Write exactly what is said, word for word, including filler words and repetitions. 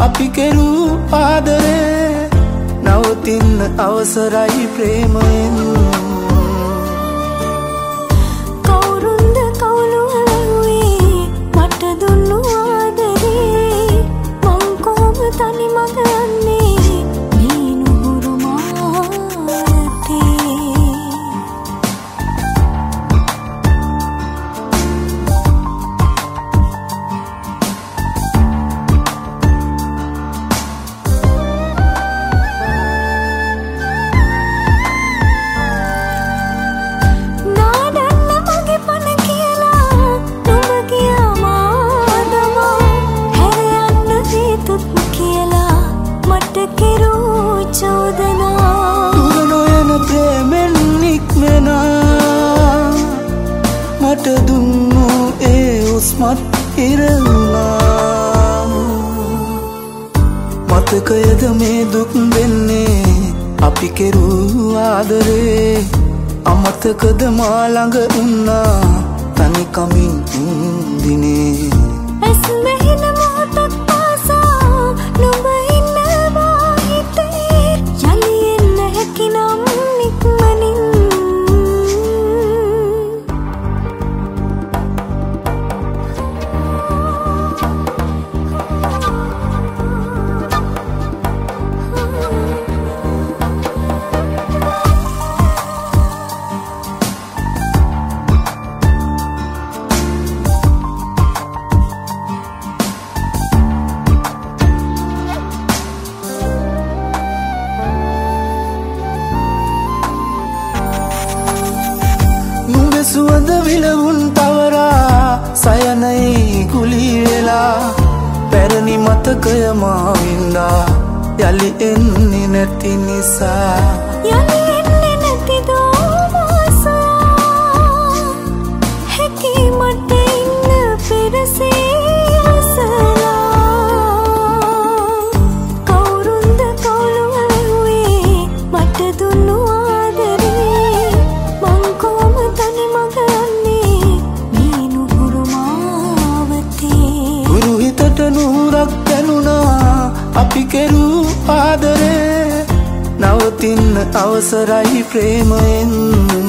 අපි කෙරූ ආදරේ නවතින්න අවසරයි ප්‍රේමයෙන් කවුරුන්ද කවුළු හලුවේ මට දුන්නු ආදරේ මං කොහොම තනි මඟ යන්නේ මේ නුහුරු මාතේ මට දුන්නු ඒ උස්මත් ඉරවුණා මතකයද මේ දුක් වෙන්නේ අපි කෙරූ ආදරේ අමතකද මා ළඟ උන්නා තනිකමින් දිනේ ඇස් මෙහෙන මොහොතක් පාසා නුඹ ඉන්නවා හිතේ යලි එන්න හැකිනම් නික්මනින් සුවඳ විලවුන් තවරා සයනයි කුලී වෙලා පැරණි මතකය මා වින්දා යලි එන්නේ නැති නිසා යලි එන්නේ නැති දෝමසා හැකි මට ඉන්න පෙරසේ හසලා කවුරුන්ද කවුළු හලුවේ මට දුන්නු ආදරේ මං කොහොම තනි මඟ යන්නේ මේ නුහුරු මාවතේ ගුරු හිතට නුහුරක් දැනුණා අපි කෙරූ ආදරේ නවතින්න අවසරයි ප්‍රේමයෙන්